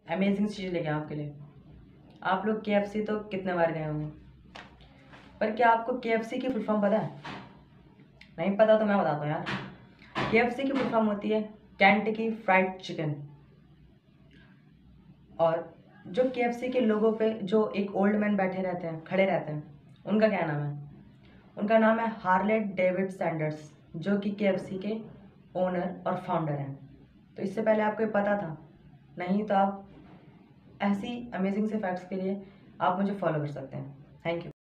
Amazing चीज़ लेके आया आपके लिए। आप लोग KFC तो कितने बार गए होंगे, पर क्या आपको KFC की फुल फॉर्म पता है? नहीं पता तो मैं बताता हूँ यार। KFC की फुल फॉर्म होती है केंटकी फ्राइड चिकन। और जो KFC के लोगों पे जो एक ओल्ड मैन बैठे रहते हैं, खड़े रहते हैं, उनका क्या नाम है? उनका नाम है हार्ले डेविड सैंडर्स, जो कि KFC के ओनर और फाउंडर हैं। तो इससे पहले आपको ये पता था? नहीं तो आप ऐसी अमेजिंग से फैक्ट्स के लिए आप मुझे फॉलो कर सकते हैं। Thank you.